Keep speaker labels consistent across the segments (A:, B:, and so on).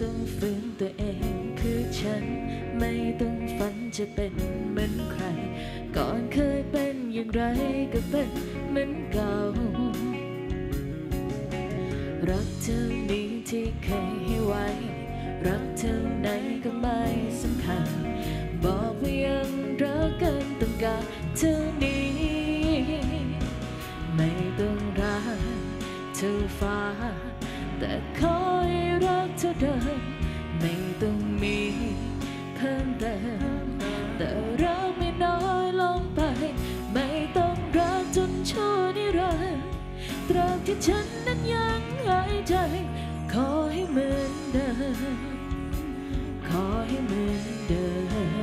A: ต้องฝืนตัวเองคือฉันไม่ต้องฝันจะเป็นเหมือนใครก่อนเคยเป็นอย่างไรก็เป็นเหมือนเก่ารักเท่านี้ที่เคยให้ไว้รักเท่าไหนก็ไม่สำคัญบอกว่ายังรักกันต้องการเท่านี้ไม่ต้องรักเท่าฟ้าแต่ขอให้รักเท่าเดิมไม่ต้องมีเพิ่มเติมแต่รักไม่น้อยลงไปไม่ต้องรักจนชั่วนิรันดร์ตราบที่ฉันนั้นยังหายใจขอให้เหมือนเดิมขอให้เหมือนเดิ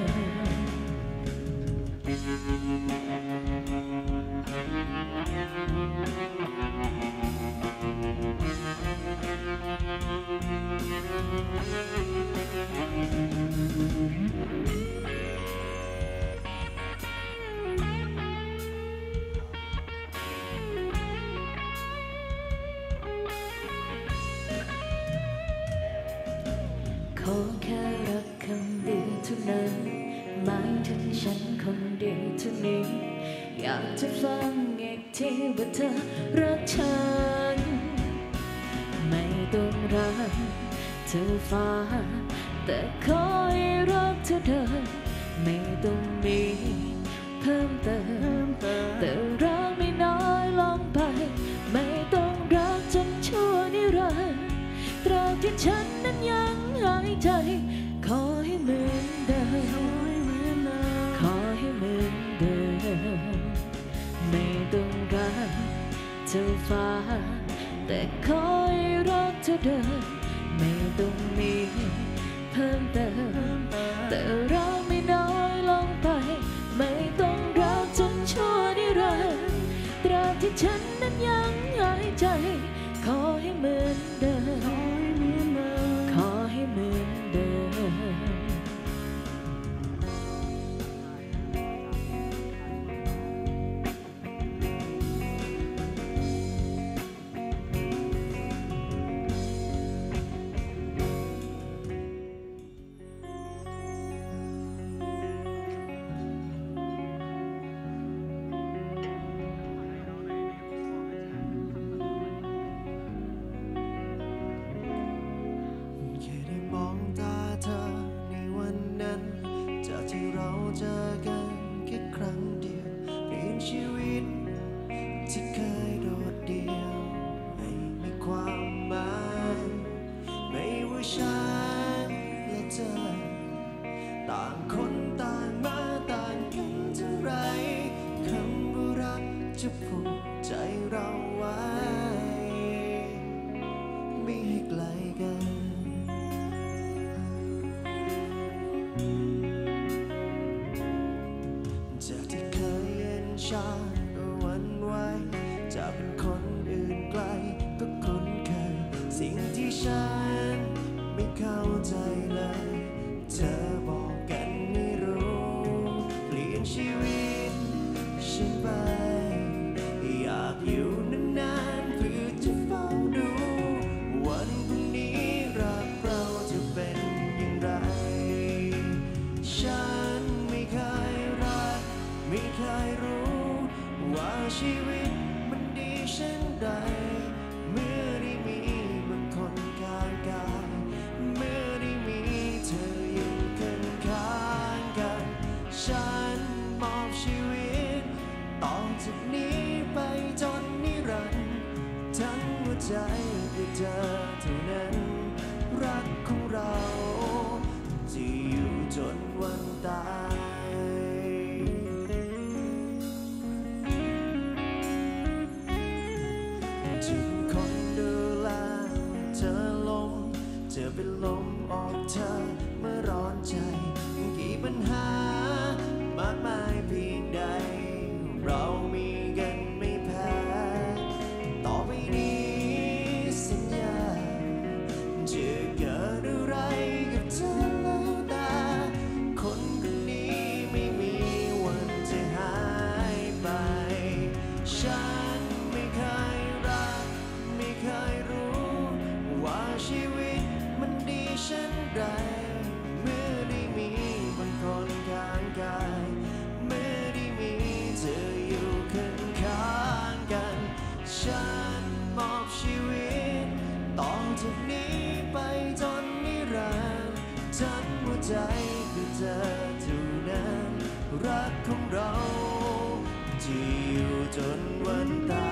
A: ขอแค่รักคำเดียวเท่านั้นหมายถึงฉันคนเดียวเท่านี้อยากจะฟังอีกทีว่าเธอรักฉันไม่ต้องรักเธอฟ้าแต่ขอให้รักเธอเดิมไม่ต้องมีเพิ่มเติมแต่รักไม่น้อยลงไปไม่ต้องรักจนชั่วนิรันดร์ตราบที่ฉันนั้นยังหายใจขอให้เหมือนเดิมขอให้เหมือนเดิมไม่ต้องรักเธอฟ้าแต่ขอให้รักเธอเดิมไม่ต้องมีเพิ่มเติมแต่รักไม่น้อยลงไปไม่ต้องรักจนชั่วนิรันดร์ตราบที่ฉันนั้นยังหายใจขอให้เหมือนเดิมขอให้เหมือนเดิม
B: ที่เราเจอกันแค่ครั้งเดียวเปลี่ยนชีวิตที่เคยโดดเดี่ยวให้มีความหมายไม่ว่าฉันและเธอต่างคนต่างมาต่างกันเท่าไรคำว่ารักจะผูกใจเราไว้ไม่ให้ไกลกันจากที่เคยเย็นชาก็หวั่นไหวจะเป็นคนอื่นไกลก็คุ้นเคยสิ่งที่ฉันไม่เข้าใจเลยเธอบอกกันไม่รู้เปลี่ยนชีวิตฉันไปอยากอยู่นานๆเพื่อจะเฝ้าดูวันพรุ่งนี้รักเราจะเป็นอย่างไรฉันไม่เคยรักไม่เคยรู้ว่าชีวิตมันดีเช่นใดเมื่อได้มีบางคนข้างกายเมื่อได้มีเธออยู่ข้างกันฉันมอบชีวิตต่อจากนี้ไปจนนิรันดร์ทั้งหัวใจเพื่อเธอเท่านั้นรักของเราจะอยู่จนวันตายทุกคนดูแลเธอลมเธอเป็นลมออกเธอเมื่อร้อนใจกี่ปัญหามากมายเพียงใดเรามีกันไม่แพ้ต่อไปนี้สัญญาจะเกิดอะไรกับเธอแล้วแต่คนคนนี้ไม่มีวันจะหายไปฉันไม่เคยรักไม่เคยรู้ว่าชีวิตมันดีเช่นไรเมื่อได้มีบางคนข้างกายเมื่อได้มีเธออยู่ข้างกันฉันมอบชีวิตต่อจากนี้ไปจนนิรันดร์ทั้งหัวใจคือเธอเท่านั้นรักของเราที่อยู่จนวันตาย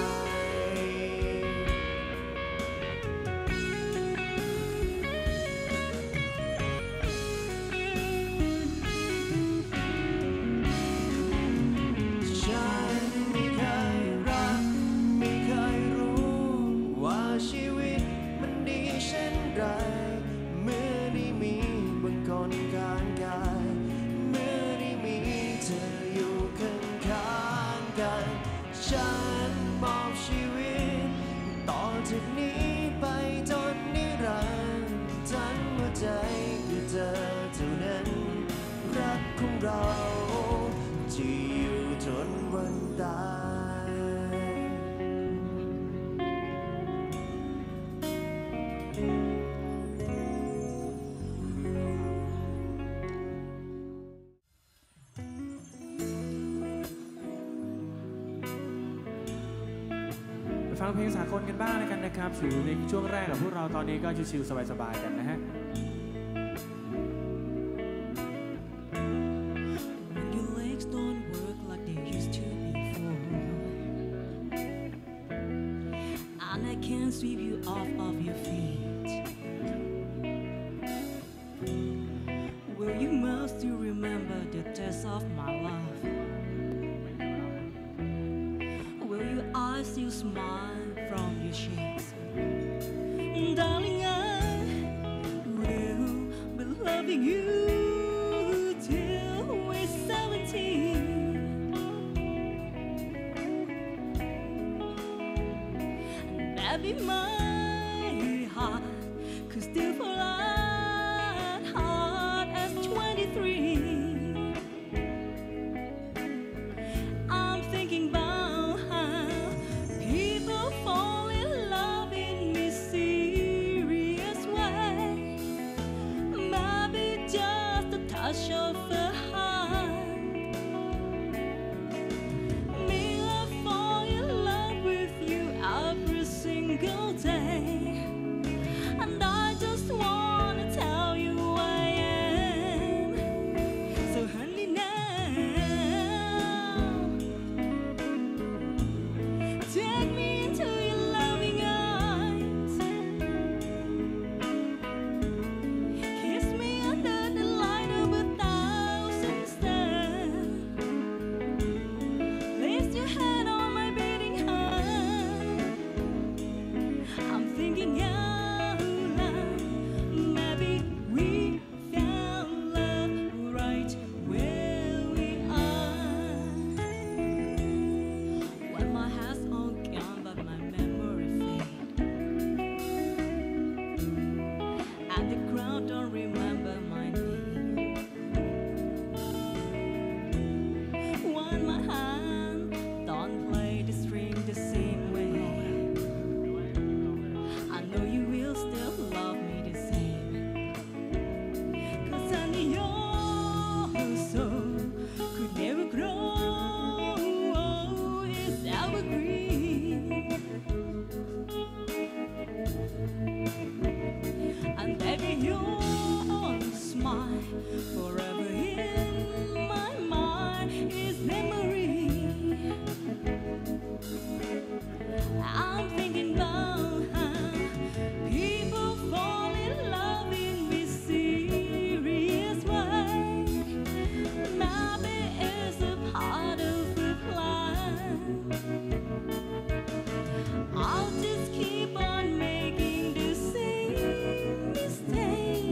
B: ชีวิตมันดีเช่นไรเมื่อได้มีบางคนข้างกายเมื่อได้มีเธออยู่ข้างกันฉันมอบชีวิตต่อจากนี้ไปจนนิรันดร์ทั้งหัวใจคือเธอเท่านั้นรักของเราที่อยู่จนวันตาย
C: ฟังเพลงสากลกันบ้างแล้วกันนะครับอยู่ในช่วงแรกกับพวกเราตอนนี้ก็ชิลๆสบายๆกันนะฮะ
D: When your legs don't work like they used to before and I can't sweep you off of your feet Will you must still remember the taste of my love Will your eyes still smile from your cheeks Darling I will be loving you till we're 17 And baby my heart could still fly hard as 23 I'm thinking about how people fall in love in mysterious way Maybe just a touch of a hand Me I fall in love with you every single day And I just wanna tell you I am So honey now Take me into your loving eyes Kiss me under the light of 1,000 stars Place your head on my beating heart I'm thinking out loud Maybe we found love right where we are When my heart's all gone but my memory fade And the crowd don't remember my name When my hand don't play the string the same way I know you will still love me the same Cause honey your soul could never grow It's evergreen And baby your smile forever in my mind is memory I'm thinking about how people fall in love in mysterious way Maybe it's a part of the plan I'll just keep on making the same mistake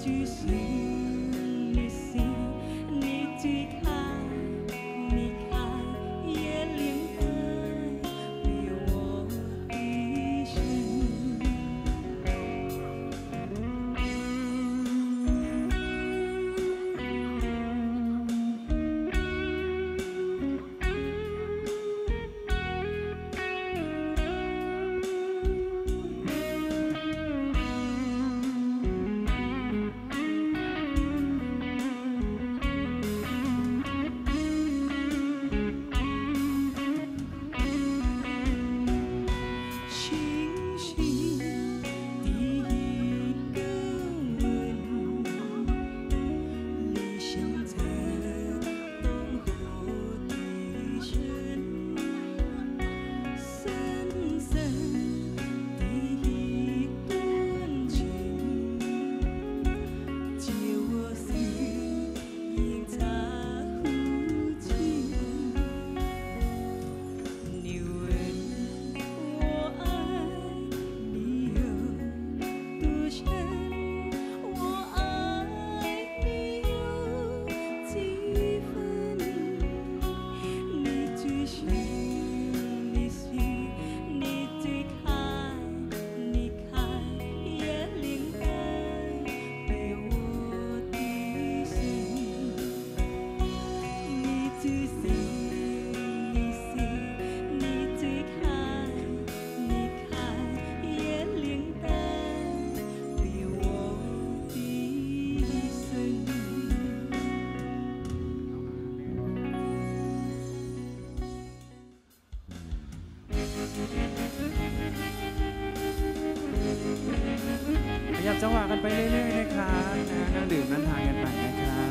C: ขยับจังหวะกันไปเรื่อยๆนะครับนั่งดื่มนั่งทานกันไปนะครับ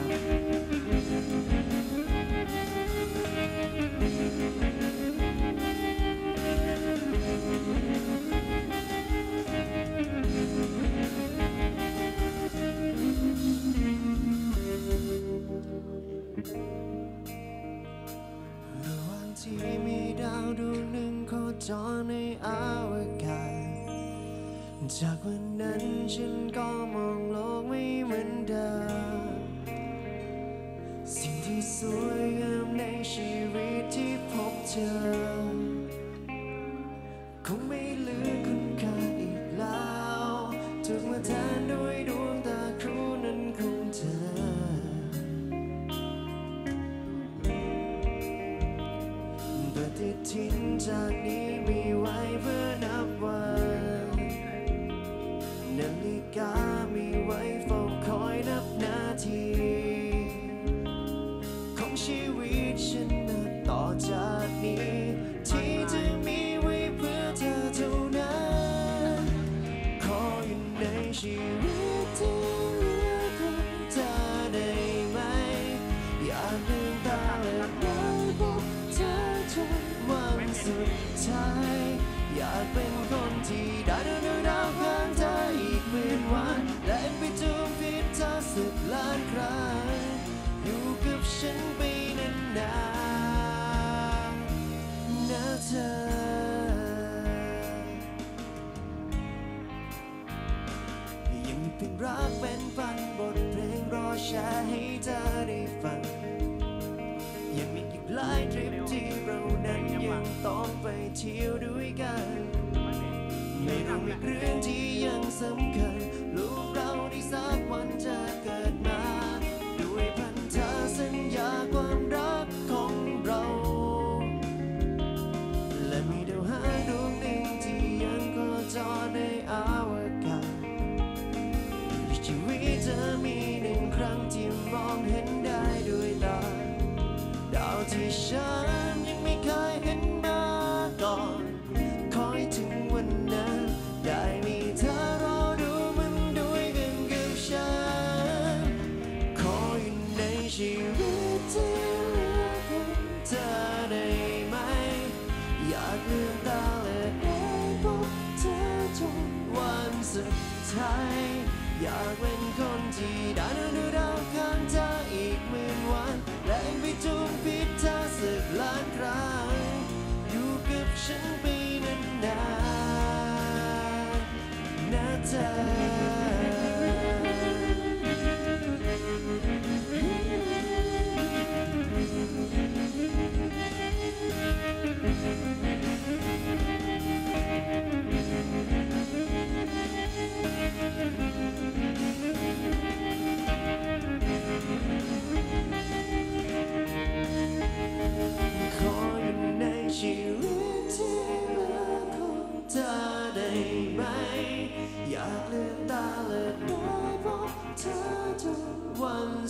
B: ระหว่างที่มีดาวดวงหนึ่งโคจรในอวกาศจากวันนั้นฉันก็มองโลกไม่เหมือนเดิมสิ่งที่สวยงามในชีวิตที่พบเจอคงไม่เหลือคุณค่าอีกแล้วถูกมาแทนด้วยดวงตาครูนั้นของเธอปฏิทินจากนี้มีไว้เพื่อนับวันนาฬิกามีไว้เฝ้าคอยนับนาทีของชีวิตฉันนับต่อจากนี้ที่จะมีไว้เพื่อเธอเท่านั้นขออยู่ในชีวิตที่เหลือของเธอได้ไหมอยากลืมตาและได้พบเธอจนวันสุดท้ายอยากเป็นคนที่ได้ดูดาวข้างเธออีก1,000 วันและไปจูบพิษเธอ10 ล้านครั้งอยู่กับฉันไปนานๆนะเธอยังมีเพียงรักเป็นฝันบทเพลงรอแชร์ให้เธอได้ฟังยังมีอีกหลายทริปที่เรานั้นยังต้องไปเที่ยวด้วยกันไม่รู้อีกเรื่องที่ยังสำคัญลูกเราที่สักวันจะเกิดมาด้วยพันธสัญญาความรักของเราและมีดาวหางดวงหนึ่งที่ยังโคจรในอวกาศชีวิตจะมี1 ครั้งที่มองเห็นได้ด้วยตาดาวที่ฉันยังไม่เคยเห็นมาก่อนคอยถึงวันนั้นได้มีเธอรอดูมันด้วยกันกับฉันขออยู่ในชีวิตที่เหลือของเธอได้ไหมอยากลืมตาและได้พบเธอจนวันสุดท้ายอยากเป็นคนที่ได้ดูดาวข้างเธออีก10,000 วันและไปจูบพิษเธอ10 ล้านครั้งอยู่กับฉันไปนานๆนะเธอ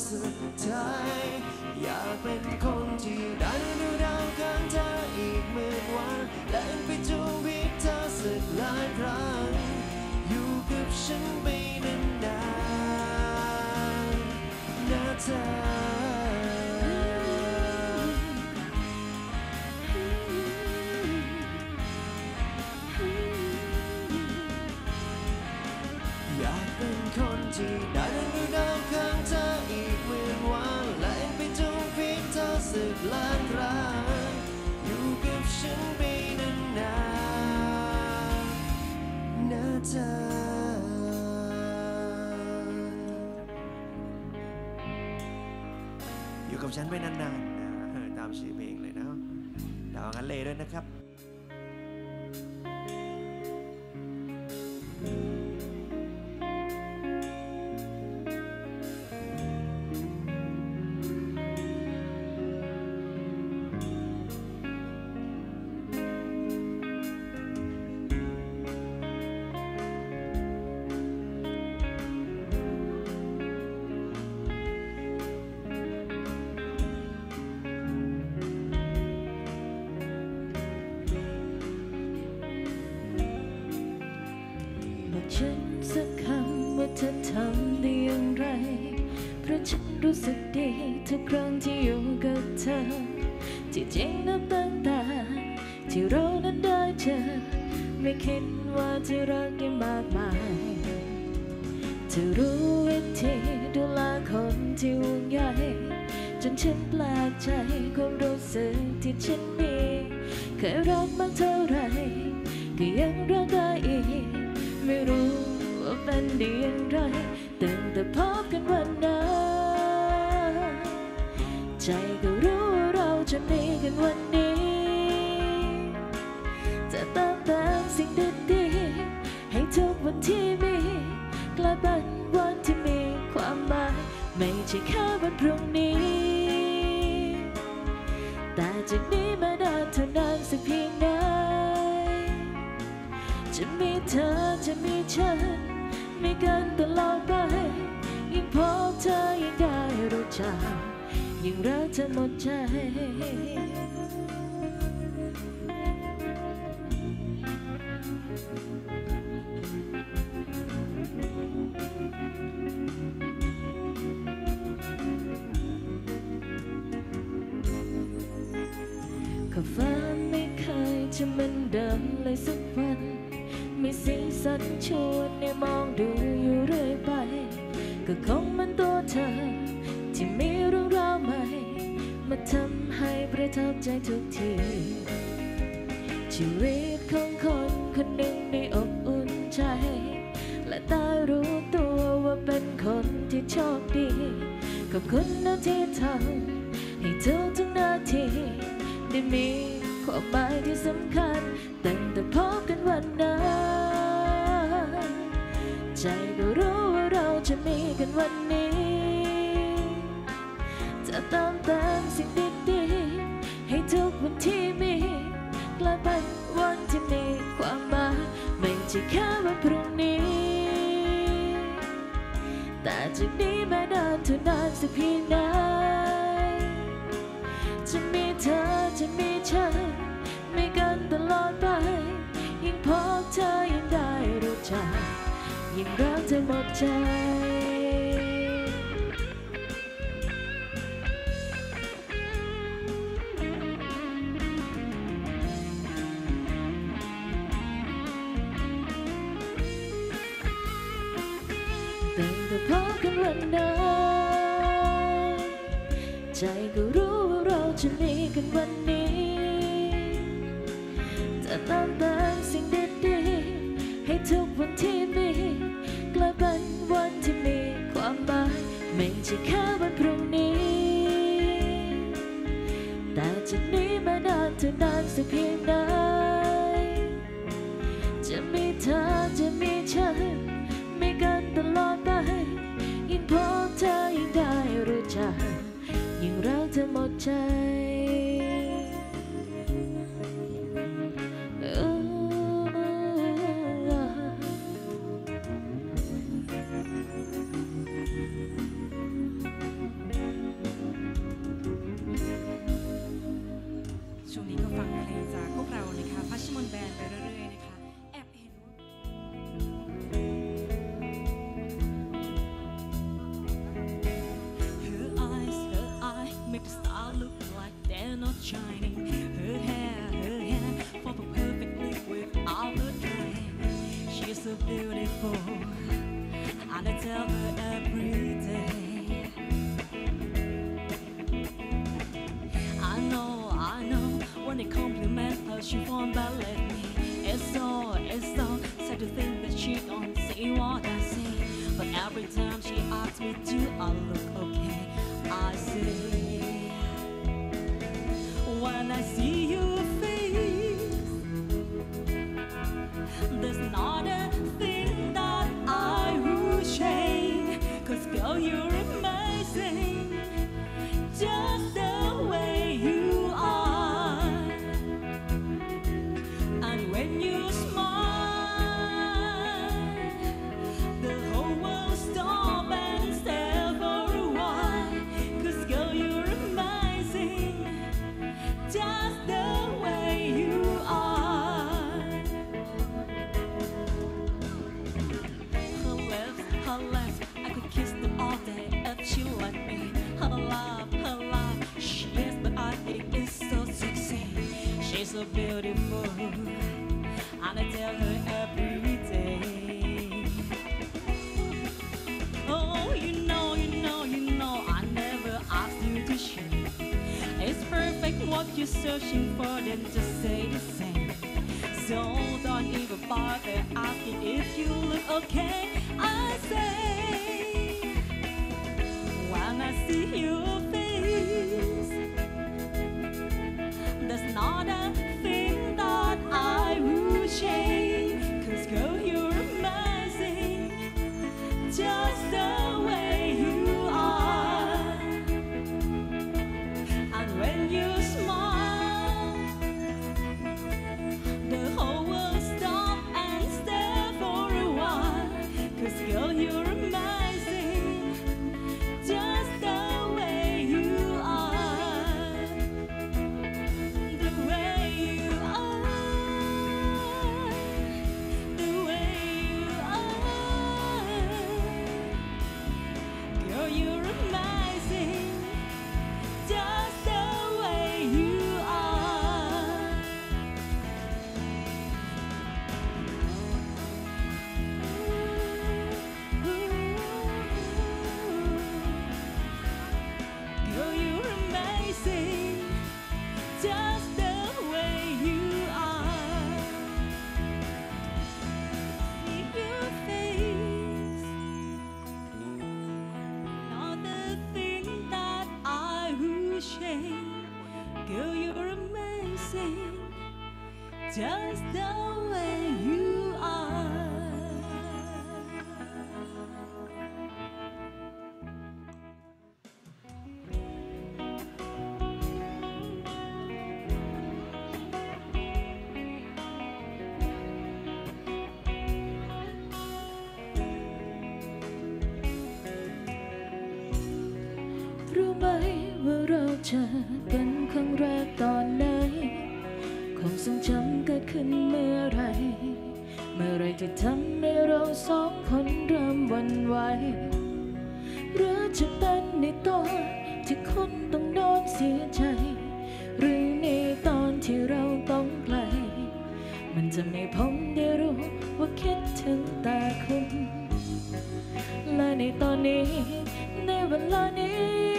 B: สุดท้ายอยากเป็นคนที่ได้ดูดาวข้างเธออีกหมื่นวันและไปจูบพิษเธอสักหลายครั้งอยู่กับฉันไปนานๆนะเธออยากเป็นคนที่ได้ดูดาวข้างเธออีกหมื่นวันและไปจูบพิษเธอสักล้านครั้งอยู่กับฉันไปนานๆนะเธออยู่กับฉันไปนานๆนะตามชื่อเพลงเลยนะดาวกันเลยด้วยนะครับ
A: บอกฉันสักคำว่าเธอทำได้อย่างไรเพราะฉันรู้สึกดีทุกครั้งที่อยู่กับเธอที่จริงนับตั้งแต่ที่เรานั้นได้เจอไม่คิดว่าจะรักได้มากมายเธอรู้วิธีดูแลคนที่ห่วงใยจนฉันแปลกใจความรู้สึกที่ฉันมีเคยรักมากเท่าไรก็ยังรักได้อีกไม่รู้ว่าเป็นได้อย่างไรตั้งแต่พบกันวันนั้นใจก็รู้ว่าเราจะมีกันวันนี้จะเติมเต็มสิ่งดีๆให้ทุกวันที่มีกลายเป็นวันที่มีความหมายไม่ใช่แค่วันพรุ่งนี้แต่จากนี้มานานเท่านานสักเพียงไหนจะมีเธอจะมีฉันมีกันตลอดไปยิ่งพบเธอยิ่งได้รู้จักยิ่งรักเธอหมดใจก็ฝันไม่เคยจะเหมือนเดิมเลยสักวันมีสีสันชวนให้มองดูอยู่เรื่อยไปก็คงมันตัวเธอที่มีเรื่องราวใหม่มาทำให้ประทับใจทุกทีชีวิตของคนคนหนึ่งได้อบอุ่นใจและได้รู้ตัวว่าเป็นคนที่โชคดีขอบคุณนะที่ทำให้ทุกนาทีได้มีความหมายที่สำคัญตั้งแต่พบกันวันนั้นใจก็รู้ว่าเราจะมีกันวันนี้จะเติมเต็มสิ่งดีๆให้ทุกวันที่มีกลายเป็นวันที่มีความหมายไม่ใช่แค่วันพรุ่งนี้แต่จากนี้มานานเท่านานสักเพียงไหนจะมีเธอจะมีฉันมีกันตลอดไปยิ่งพบเธอยิ่งได้รู้จักยิ่งรักเธอหมดใจตั้งแต่พบกันวันนั้นใจก็รู้ว่าเราจะมีกันวันนี้จะเติมเต็มสิ่งดีๆให้ทุกวันที่มีกลายเป็นวันที่มีความหมายไม่ใช่แค่วันพรุ่งนี้แต่จากนี้มานานเท่านานสักเพียงไหนจะมีเธอจะมีฉันมีกันตลอดไปยิ่งพบเธอยิ่งได้รู้จักยิ่งรักเธอหมดใจ
D: shining. Her hair fall perfectly without a trace. She's so beautiful, and I tell her every day. I know, when they compliment her, she won't believe me. It's so sad to think that she don't see what I see. But every time she asks me, do I look okay? I say, when I see your face, there's not a thing that I would change. 'Cause girl, you're amazing, just the way you are. And when you smile, the whole world stop and stare for a while. 'Cause girl, you're amazing, just the way you are. Her lips, I could kiss them all day if she let me. Her love, she is, but I think it's so sexy. She's so beautiful, and I tell her every day. Oh, you know, I never asked you to share. It's perfect what you're searching for, then just say the same. So don't even bother asking if you look okay. I say, when I see your face, there's not a thing that I would change. 'Cause girl, you're amazing, just the way you are. And when you smile, the whole world stop and stare for a while. 'Cause girl, you're amazing, just the way you are. The way you are, the way you are. Girl, you're amazing, just the way you are. Girl, you're amazing, just the way you are. See your face, not the thing that I would change. Girl, you're amazing, just the way you are.
A: รู้ไหมว่าเราเจอกันครั้งแรกตอนไหนความทรงจำเกิดขึ้นเมื่อไรที่ทำให้เราสองคนเริ่มหวั่นไหวหรือจะเป็นในตอนที่คนต้องโดนเสียใจหรือในตอนที่เราต้องไกลมันจะไม่ผมได้รู้ว่าคิดถึงแต่คุณและในตอนนี้ในเวลานี้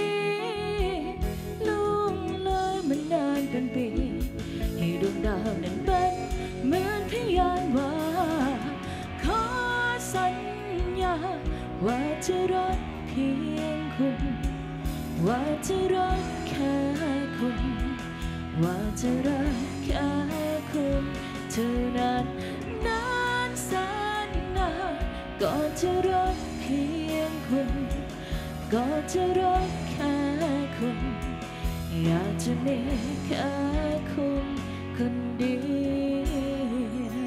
A: ล่วงเลยมันนานเป็นปีให้ดวงดาวนั้นเป็นเหมือนพยานว่าขอสัญญาว่าจะรักเพียงคุณว่าจะรักแค่คุณว่าจะรักแค่คุณเท่านั้นนานแสนนานก็จะรักเพียงคุณก็จะรักแค่คุณอยากจะมีแค่คุณคนเดียว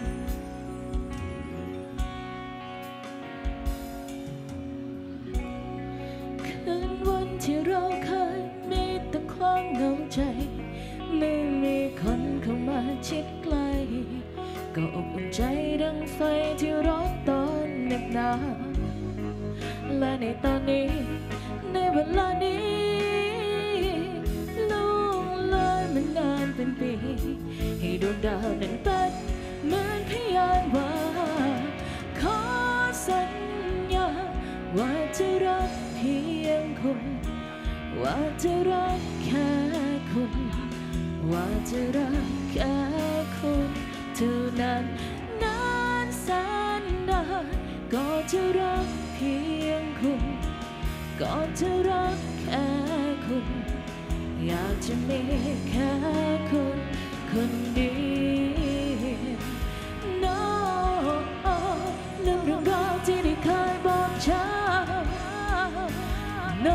A: คืนวันที่เราเคยมีแต่ความเหงาใจไม่มีคนเข้ามาชิดใกล้ก็อบอุ่นใจดังไฟที่ร้อนตอนเหน็บหนาวและในตอนนี้ในเวลานี้ล่วงเลยรักเพียงคุณว่าจะรักแค่คุณว่าจะรักแค่คุณเท่านั้นนานแสนนานก็จะรักเพียงคุณก็จะรักแค่คุณอยากจะมีแค่คุณคนเดียว No ลืมเรื่องราวที่ได้เคยบอกฉัน No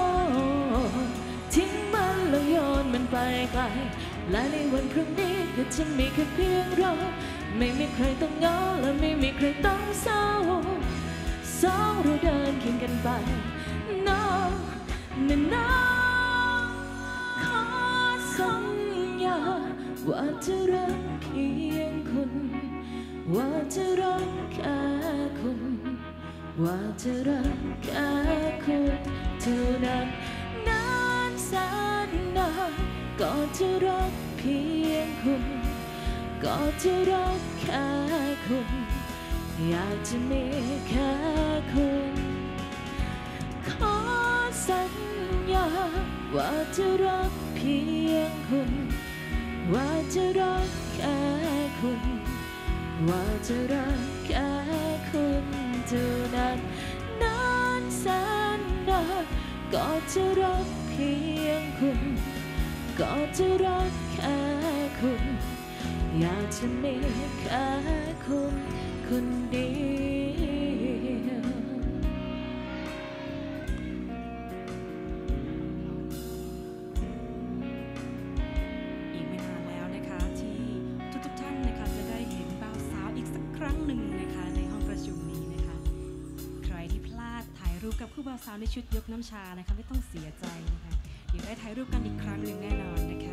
A: ทิ้งมันแล้วโยนมันไปไกลและในวันพรุ่งนี้ก็จะมีแค่เพียงเราไม่มีใครต้องเหงาและไม่มีใครต้องเศร้าสองเราเดินเคียงกันไป No ขอสัญญาว่าจะรักเพียงคุณว่าจะรักแค่คุณว่าจะรักแค่คุณเท่านั้นนานแสนนานก็จะรักเพียงคุณก็จะรักแค่คุณอยากจะมีแค่คุณขอสัญญาว่าจะรักเพียงคุณว่าจะรักแค่คุณว่าจะรักแค่คุณเท่านั้นนานแสนนานก็จะรักเพียงคุณก็จะรักแค่คุณอยากจะมีแค่คุณคนเดียว
E: อีกไม่นานแล้วนะคะที่ทุกท่านนะคะจะได้เห็นบ่าวสาวอีกสักครั้งหนึ่งนะคะในห้องประชุมนี้นะคะใครที่พลาดถ่ายรูปกับคู่บ่าวสาวในชุดยกน้ำชานะคะไม่ต้องเสียใจนะคะเดี๋ยวได้ถ่ายรูปกันอีกครั้งหนึ่งแน่นอนนะคะ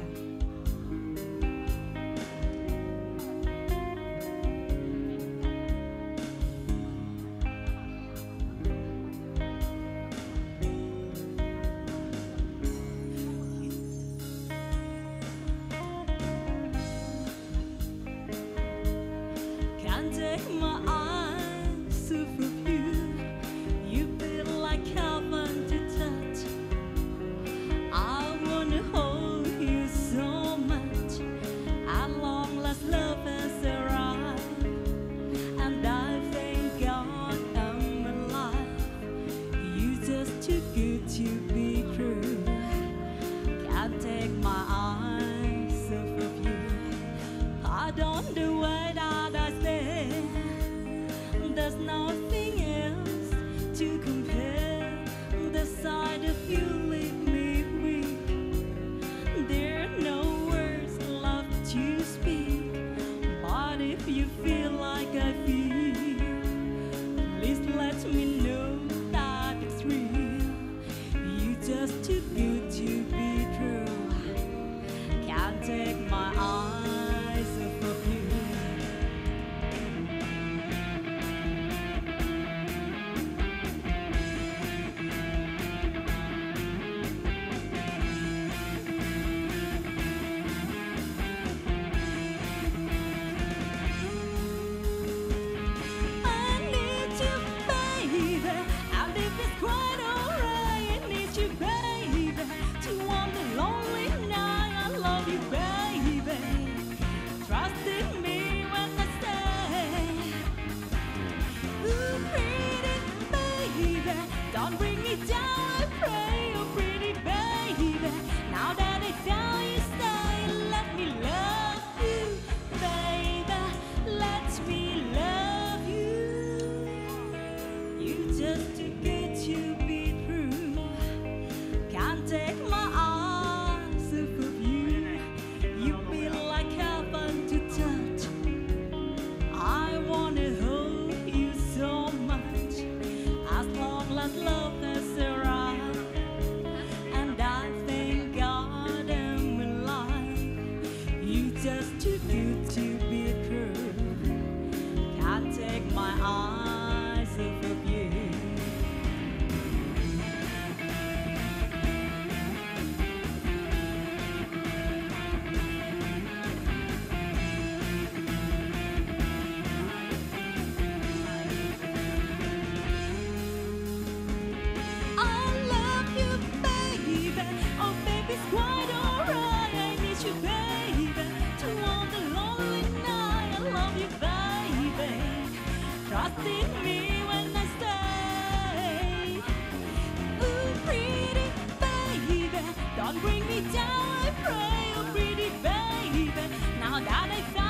E: Can't take my eyes off of you. You feel like heaven to touch. I wanna hold you so much. At long last, love has arrived, and I thank God I'm alive. You just too good to be true. Can't take my eyes off of you. I don't do what I say. There's nothing else to compare. The sight of you leave me weak. There are no words left to speak. But if you feel like I feel, please let me know that it's real. You just too good to be true. Can't take my eyes off of you. I need you, baby. And if it's quite alright, I need you, baby. To warm the lonely night, I love you, baby. Trust in me when I say, ooh, pretty baby, don't bring me down, I pray, oh, pretty baby. Now that I tell you, stay, let me love you, baby. Let me love you. You just too good to be true. Can't take my eyes off of you. You feel like heaven to touch. I wanna hold you so much. As long as love has arrived, trust in me when I say, ooh, pretty baby, don't bring me down, I pray, oh, pretty baby. Now that I found